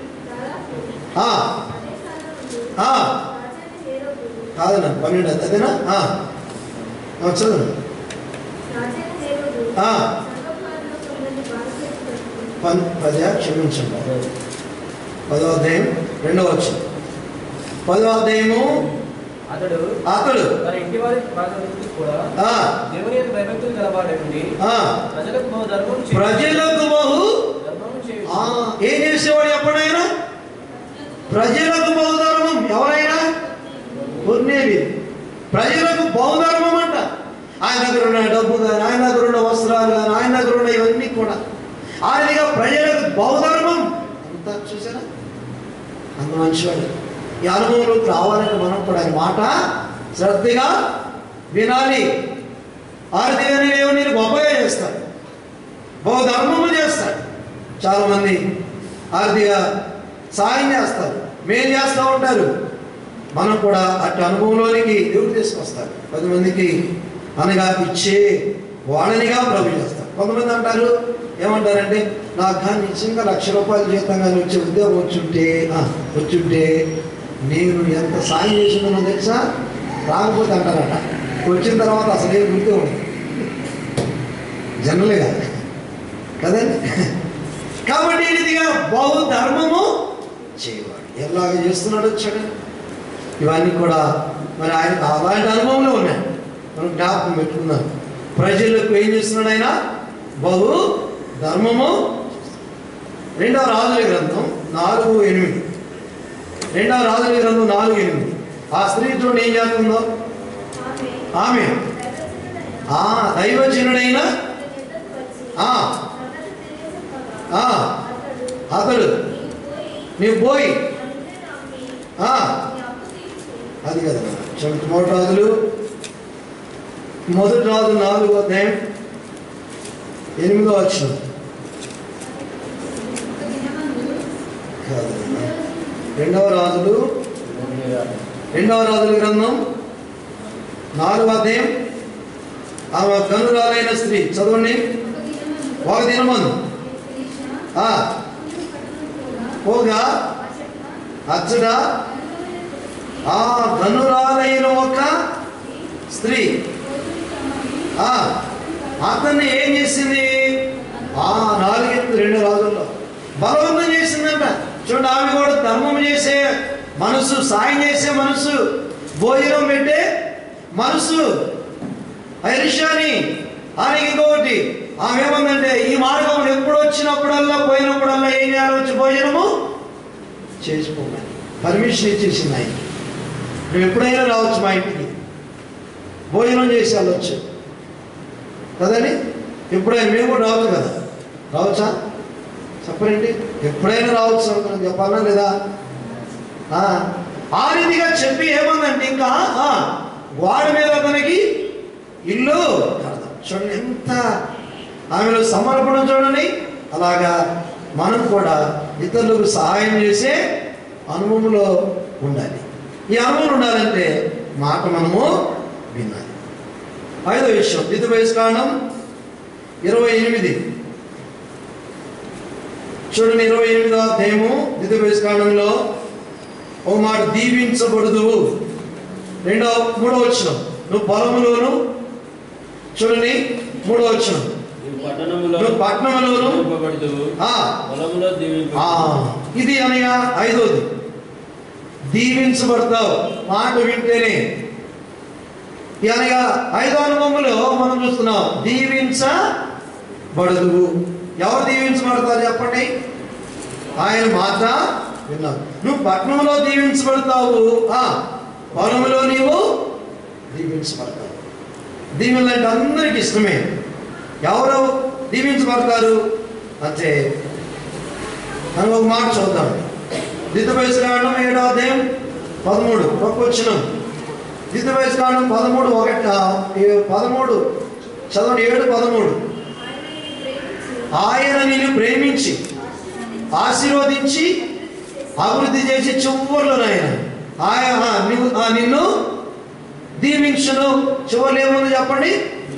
కాదన్నా పన్నెండు అదేనా, చదవండి. పదే క్షమించండి, పదో అధ్యాయం రెండవ వచ్చింది. పదో అధ్యాయము అతడు అతడు తన ఇంటి వారి కూడా దేవుని యొక్క భయభక్తులు గలవాడై ఉండి ప్రజలకు బహు ధర్మం ప్రజలకు బహు ఏం చేసేవాడు ఎప్పుడైనా? ప్రజలకు బహుధర్మం. ఎవరైనా? కొర్నేలియు. ప్రజలకు బహుధర్మం అంట. ఆయన దగ్గర ఉన్న డబ్బు కానీ, ఆయన దగ్గర ఉన్న వస్త్రాలు కానీ, ఆయన దగ్గర ఉన్న ఇవన్నీ కూడా ఆయనగా ప్రజలకు బహుధర్మం అంతా. చూసారా అంత మంచివాడు. ఈ అనుభవంలోకి రావాలంటే మనం కూడా ఆయన మాట శ్రద్ధగా వినాలి. ఆర్థికని దేవుని గొప్పగా చేస్తాడు, బహుధర్మము చేస్తాడు. చాలామంది ఆర్థిక సాయం చేస్తారు, మేలు చేస్తూ ఉంటారు. మనం కూడా అటు అనుభవంలోనికి దేవుడు తీసుకొస్తాడు. పది మందికి అనగా ఇచ్చే వాళ్ళనిగా ప్రభు చేస్తాడు. కొంతమంది అంటారు, ఏమంటారంటే నాకు కానీ నిజంగా లక్ష రూపాయల జీతం కానీ వచ్చే ఉద్యోగం వచ్చుంటే వచ్చుంటే నేను ఎంత సాయం చేసిందో తెలుసా? రాకపోతే అంటారట. వచ్చిన తర్వాత అసలు ఏం గుర్తు ఉండదు జనరల్గా కదండి. కాబట్టి ఇదిగా బహుధర్మము చేయవాడు ఎలాగ చేస్తున్నాడు వచ్చాడు. ఇవన్నీ కూడా మరి ఆయన అలాంటి అనుభవంలో ఉన్నాయి. మనం జ్ఞాపకం పెట్టుకున్నాం. ప్రజలకు ఏం చేస్తున్నాడు ఆయన? బహు ధర్మము. రెండవ రాజుల గ్రంథం నాలుగు ఎనిమిది రెండవ రాజుల గ్రంథం నాలుగు ఎనిమిది ఆ స్త్రీ చూడండి ఏం చేస్తుందో. ఆమె ఆ దైవజనుడైన అతడు నీవు పోయి అది కదా చూడండి. మొదటి రాజులు మొదటి రాజు నాలుగో అధ్యాయం ఎనిమిదో వచనం కాదు. రెండవ రాజులు రెండవ రాజుల గ్రంథం నాలుగో అధ్యాయం ఆమె గనురాలైన స్త్రీ చదవండి. ఒక దినమందు పోగా అచ్చట ఆ గనురాలైన ఒక స్త్రీ అతన్ని ఏం చేసింది? ఆ నాలుగెత్తు రెండు రాజుల్లో బలవంతం చేసిందంట. చూడండి, ఆమె కూడా ధర్మం చేసే మనసు, సాయం చేసే మనసు, భోజనం పెట్టే మనసు. ఐరిషాని ఆయనకి ఇంకొకటి ఆమె ఏమందంటే ఈ మార్గం ఎప్పుడు వచ్చినప్పుడల్లా పోయినప్పుడల్లా ఏం చేయాలి? వచ్చి భోజనము చేసుకోమని పర్మిషన్ ఇచ్చేసింది ఆయన. నువ్వు ఎప్పుడైనా రావచ్చు మా ఇంటికి, భోజనం చేసి వెళ్ళొచ్చు కదండి. ఎప్పుడైనా మేము కూడా రావచ్చు కదా. రావచ్చా చెప్పండి? ఎప్పుడైనా రావచ్చు అనుకున్నాను చెప్పాలా లేదా? ఆ రీతిగా చెప్పి ఏమందంటే ఇంకా గోడ మీద అతనికి ఇల్లు చూడండి. ఎంత ఆమెలో సమర్పణ చూడండి. అలాగా మనం కూడా ఇతరులకు సహాయం చేసే అనుభవంలో ఉండాలి. ఈ అనుభవం ఉండాలంటే మాట మనము వినాలి. ఐదో విషయం ద్వితీయోపదేశకాండం ఇరవై ఎనిమిది చూడండి. ఇరవై ఎనిమిదో అధ్యాయము ద్వితీయోపదేశకాండంలో ఓ మాట దీవించబడదు. రెండవ మూడో వచనం నువ్వు పొలములోను చూడండి. మూడో వచనం నువ్వు పట్టణములోను ఇది అనగా ఐదోది దీవించబడతావు మాట వింటేనే. అనగా ఐదో అనుభవంలో మనం చూస్తున్నాం దీవించబడదు. ఎవరు దీవించబడతారు చెప్పండి? ఆయన మాట విన్నావు. నువ్వు పట్టణంలో దీవించబడతావు, పొలంలో నీవు దీవించబడతావు. దీవెనలంటే అందరికి ఇష్టమే. ఎవరు దీవించబడతారు అంటే మనం ఒక మాట చూద్దాం. ద్వితీయోపదేశకాండం ఏడో అధ్యాయం పదమూడు ఒక వచనం. ద్వితీయోపదేశకాండం పదమూడు ఒకటి పదమూడు చదవండి. ఏడు పదమూడు ఆయన నిన్ను ప్రేమించి ఆశీర్వదించి అభివృద్ధి చేసి చివర్లో ఆయన ఆయన నిన్ను దీవించును. చివర్లు ఏముంది చెప్పండి?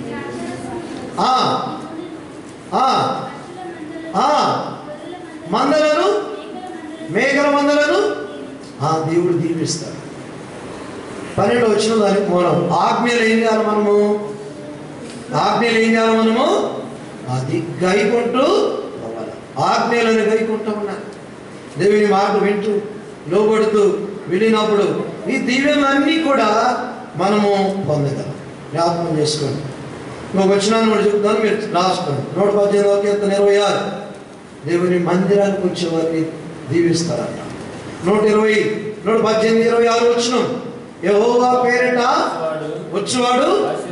మందలను మేకల మందలను ఆ దేవుడు దీవిస్తాడు. పన్నెండు వచ్చిన దానికి మూలం ఆజ్ఞలు ఏం చేయాలి మనము? ఆజ్ఞలు ఏం చేయాలి మనము? అది గైకుంటూ ఆజ్ఞలను గైకుంటూ ఉండాలి. దేవుని మాట వింటూ లోబడుతూ వెళ్ళినప్పుడు ఈ దీవెనలన్నీ కూడా మనము పొందగలం. జ్ఞాపకం చేసుకోండి. ఇంకొక వచ్చినాన్ని కూడా చెప్తాను, మీరు రాసుకోండి. నూట పద్దెనిమిదవ కీర్తన ఇరవై ఆరు దేవుని మందిరానికి వచ్చే వారిని దీవిస్తారంట. నూట ఇరవై నూట పద్దెనిమిది ఇరవై ఆరు వచ్చిన యెహోవా పేరిట వచ్చేవాడు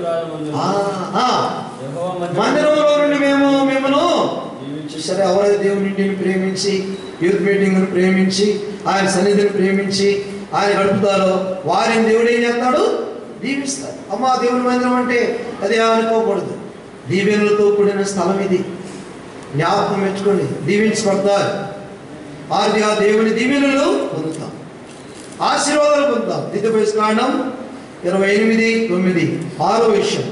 మందిరంలో నుండి మేము మిమ్మల్ని సరే ఎవరైతే దేవుని ఇంటిని ప్రేమించి యూత్ మీటింగ్ను ప్రేమించి ఆయన సన్నిధిని ప్రేమించి ఆయన గడుపుతారో వారిని దేవుడు ఏం చేస్తాడు? దీవిస్తాడు. అమ్మా దేవుని మందిరం అంటే అది అనుకోకూడదు. దీవెనలతో కూడిన స్థలం ఇది. జ్ఞాపకం మెచ్చుకోండి. దీవించబడతారు. ఆర్థిక దేవుని దీవెనలు పొందుతాం, ఆశీర్వాదాలు పొందుతాం. ద్వితీయోపదేశ కాండం ఇరవై ఎనిమిది తొమ్మిది ఆరో విషయం.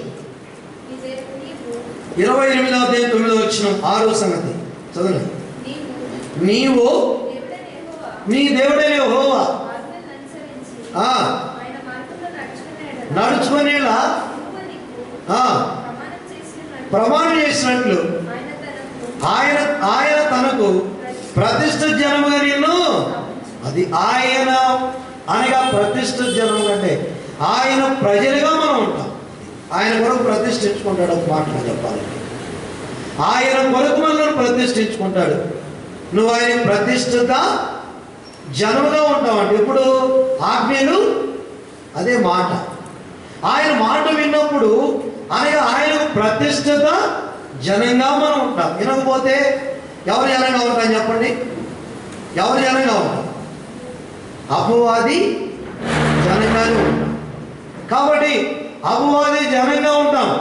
ఇరవై ఎనిమిదవ అధ్యాయం తొమ్మిదో వచ్చిన ఆరో సంగతి చదవండి. నీవు నీ దేవుడైన యెహోవా నడుచుకునేలా ప్రమాణం చేసినట్లు ఆయన ఆయన తనకు ప్రతిష్ఠ జనముగా నిన్ను, అది ఆయన అనగా ప్రతిష్ఠ జనం అంటే ఆయన ప్రజలుగా మనం ఉంటాం. ఆయన కొరకు ప్రతిష్ఠించుకుంటాడు. ఒక మాటలో చెప్పాలంటే ఆయన కొరకు మనల్ని ప్రతిష్ఠించుకుంటాడు. నువ్వు ఆయన ప్రతిష్ఠిత జనముగా ఉంటావంటే ఇప్పుడు ఆజ్ఞలు అదే మాట. ఆయన మాట విన్నప్పుడు అనగా ఆయనకు ప్రతిష్ఠిత జనంగా మనం ఉంటాం. వినకపోతే ఎవరు జనంగా ఉంటాం చెప్పండి? ఎవరు జనంగా ఉంటాం? అపవాది జనంగానే ఉంటాం. కాబట్టి అపవాది జనంగా ఉంటాం.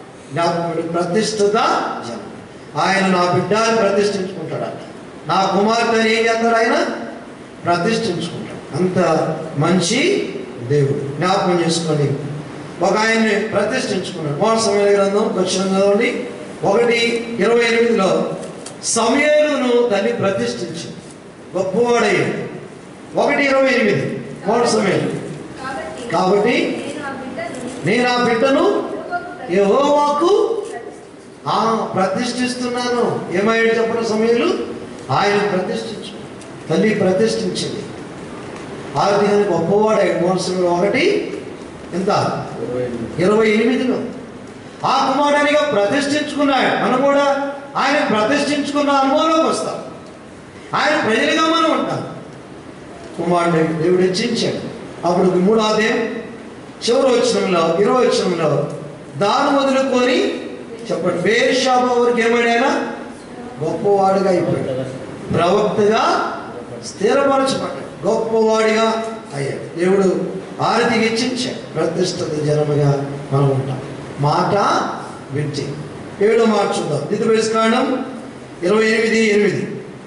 ప్రతిష్ఠిత జనం. ఆయన నా బిడ్డని ప్రతిష్ఠించుకుంటాడు. నా కుమార్తెని ఏం చేస్తాడు? ఆయన ప్రతిష్ఠించుకుంటాడు. అంత మంచి దేవుడు. జ్ఞాపకం చేసుకొని ఒక ఆయన్ని ప్రతిష్ఠించుకున్నాడు. మోట సమయాల గ్రంథం వచ్చిన చదవండి. ఒకటి ఇరవై ఎనిమిదిలో సమూయేలును తల్లి ప్రతిష్ఠించి గొప్పవాడయ్యాడు. ఒకటి ఇరవై ఎనిమిది మోట సమయాలు. కాబట్టి నేను ఆ బిడ్డను యెహోవాకు ఆ ప్రతిష్ఠిస్తున్నాను. ఏమయ్యాడు చెప్పిన సమయాలు? ఆయన ప్రతిష్ఠించు. తల్లి ప్రతిష్ఠించింది. ఆర్థికంగా గొప్పవాడయ్యాడు. మోట సమయంలో ఒకటి ఎంత ఇరవై ఎనిమిదిలో ఆ కుమారుడిగా ప్రతిష్ఠించుకున్నాడు. మనం కూడా ఆయన ప్రతిష్ఠించుకున్న అనుభవంలోకి వస్తాం. ఆయన ప్రజలుగా మనం ఉంటాం. కుమారుడు దేవుడు హెచ్చించాడు. అప్పుడు మూడో అధ్యాయం చివరి వచనంలో ఇరవై వచనంలో దాన్ని వదులుకొని చెప్పండి బేర్షాబా వరకు ఏమైనా గొప్పవాడుగా అయిపోయాడు. ప్రవక్తగా స్థిరపరచబడ్డాడు. గొప్పవాడిగా అయ్యాడు. దేవుడు ఆరతికి హెచ్చించాడు. ప్రతిష్ఠిత జనముగా మనం ఉంటాం. మాట వింటే ఏడో మాట చూద్దాం. ద్వితీయోపదేశ కాండం ఇరవై ఎనిమిది ఎనిమిది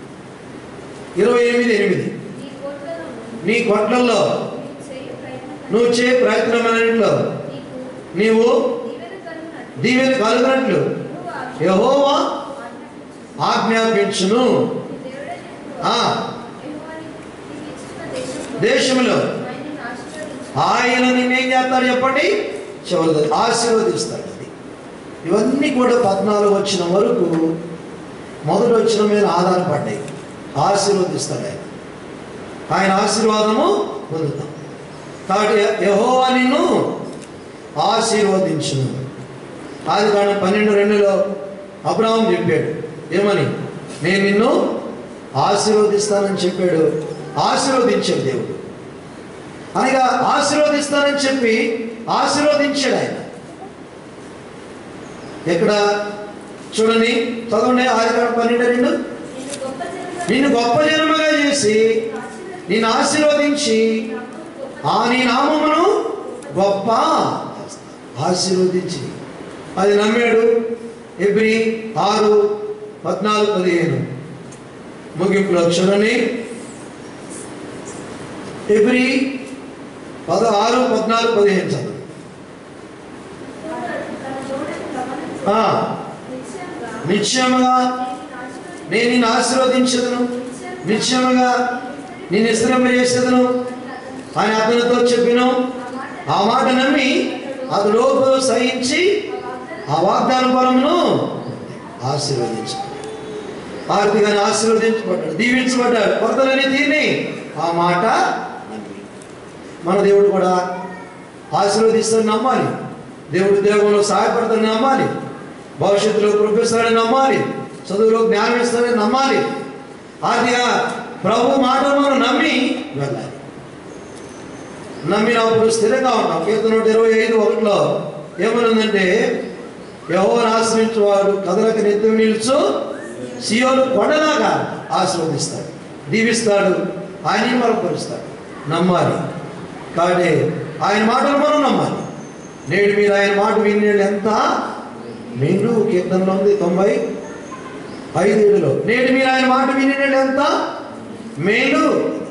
ఇరవై ఎనిమిది ఎనిమిది నీ కొట్లలో నువ్వు చే ప్రయత్నమైనట్లో నీవు దీవెన కలుగునట్లు యెహోవా ఆజ్ఞాపించును. దేశంలో ఆయన నిన్నేం చేస్తాడు చెప్పండి? చివరి ఆశీర్వదిస్తాడు. అది ఇవన్నీ కూడా పద్నాలుగు వచ్చిన వరకు మొదటి వచ్చిన మీద ఆధారపడ్డాయి. ఆశీర్వదిస్తాడు ఆయన. ఆయన ఆశీర్వాదము పొందుతాం. కాబట్టి యెహోవా నిన్ను ఆశీర్వదించును. ఆది కాండం పన్నెండు రెండులో అబ్రాహాము చెప్పాడు ఏమని? నేను నిన్ను ఆశీర్వదిస్తానని చెప్పాడు. ఆశీర్వదించాడు దేవుడు. అనగా ఆశీర్వదిస్తానని చెప్పి ఆశీర్వదించాడు ఆయన. ఎక్కడ చూడండి, చదవండి. ఆది కాండం పన్నెండు రెండు నిన్ను గొప్ప జనముగా చేసి నిన్ను ఆశీర్వదించి ఆ నీ నామమును గొప్ప ఆశీర్వదించి అది నమ్మాడు. ఎబ్రీ ఆరు పద్నాలుగు పదిహేను ముగింపులో చూడండి. ఎబ్రీ పదహారు పద్నాలుగు పదిహేను చదువు. నిశ్చయముగా నేను నిన్ను ఆశీర్వదించదును, నిశ్చయముగా నేను విశ్రమించేసేదను అని అతనితో చెప్పిన ఆ మాట నమ్మి అతడు సహించి ఆ వాగ్దాన ఫలమును ఆశీర్వదించాడు. ఆర్థికంగా ఆశీర్వదించబడ్డాడు, దీవించబడ్డాడు. కొరతలని తీరిని ఆ మాట నమ్మి మన దేవుడు కూడా ఆశీర్వదిస్తాడని నమ్మాలి. దేవుడు దేవుడు సహాయపడతాడని నమ్మాలి. భవిష్యత్తులో కృపిస్తాడని నమ్మాలి. చదువులో జ్ఞానం ఇస్తాడని నమ్మాలి. ఆదిగా ప్రభు మాట మనం నమ్మి వెళ్ళాలి. నమ్మినప్పుడు స్థిరంగా ఉంటాం. కీర్తన నూట ఇరవై ఐదు ఒకటిలో ఏమనుందంటే, యెహోవాను ఆశ్రయించువాడు కదలక నిత్యం నిలుచు సీయోను కొండలాగా ఆశీర్వదిస్తాడు, దీవిస్తాడు, ఆయన మరపరుస్తాడు. నమ్మాలి. కాబట్టి ఆయన మాటలు మనం నమ్మాలి. నేడు మీరు ఆయన మాట వినేది ఎంత మేలు. కీర్తనలో ఉంది తొంభై ఐదు ఏడులో, నేడు మీరు ఆయన మాట వినేది ఎంత మేలు.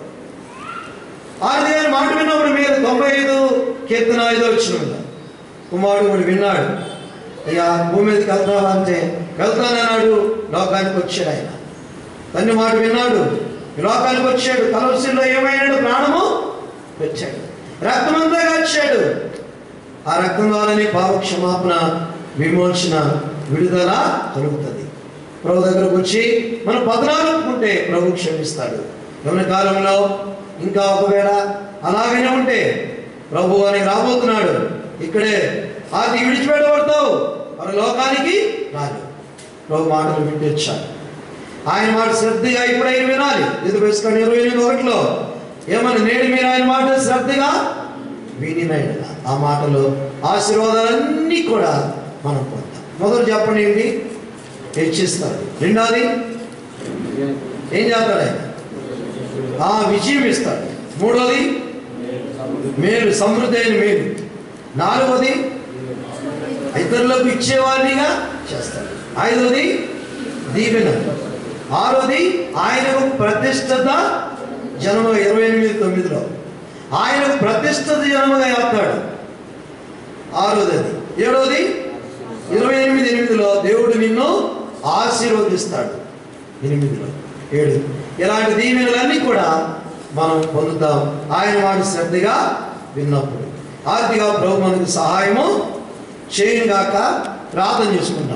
ఆది ఆయన మాట విన్నప్పుడు మీరు తొంభై ఐదు కీర్తన ఐదో వచ్చిన కుమారుడు కూడా విన్నాడు. అయ్యా భూమి మీదకి వెళ్తావా అంటే వెళ్తానన్నాడు. లోకానికి వచ్చాడు. ఆయన తన్ని మాట విన్నాడు, లోకానికి వచ్చాడు. కలవసిలో ఏమైనాడు? ప్రాణము వచ్చాడు, రక్తమంతా వచ్చాడు. ఆ రక్తం ద్వారానే పాప క్షమాపణ, విమోచన, విడుదల కలుగుతుంది. ప్రభు దగ్గరకు వచ్చి మనం పతనాలు ఒప్పుకుంటే ప్రభు క్షమిస్తాడు. యవన కాలంలో ఇంకా ఒకవేళ అలాగనే ఉంటే ప్రభు అని రాబోతున్నాడు. ఇక్కడే అది విడిచిపెట్టబడతావు, మన లోకానికి రాదు. ప్రభు మాటలు వింటొచ్చాడు. ఆయన మాట శ్రద్ధగా ఇప్పుడైనా వినాలి. ఇది వేసుకొని ఇరవై ఎనిమిది ఒకటిలో ఏమని, నేడు మీరు ఆయన మాట శ్రద్ధగా వినినైనా ఆ మాటలు ఆశీర్వాదాలన్నీ కూడా మనం పొందాం. మొదలు చెప్పండి ఏంటి? హెచ్చిస్తాడు. రెండోది ఏం చేస్తాడు? ఆయన ఆ విజయం ఇస్తాడు. మూడోది మేలు, సమృద్ధి అయిన మేలు. నాలుగోది ఇతరులకు ఇచ్చేవాడిగా చేస్తాడు. ఐదోది దీవెన. ఆరోది ఆయనకు ప్రతిష్టత జన్మ. ఇరవై ఎనిమిది తొమ్మిదిలో ఆయనకు ప్రతిష్టత జన్మగా వేస్తాడు. ఆరోది అది. ఏడోది ఇరవై ఎనిమిది ఎనిమిదిలో దేవుడు నిన్ను ఆశీర్వదిస్తాడు. ఎనిమిదిలో ఏడు ఇలాంటి దీవెనలన్నీ కూడా మనం పొందుతాం ఆయన వాడి శ్రద్ధగా విన్నప్పుడు. ఆర్థిక ప్రభు మనకు సహాయము చేయగాక ప్రార్థన చేసుకుంటాం.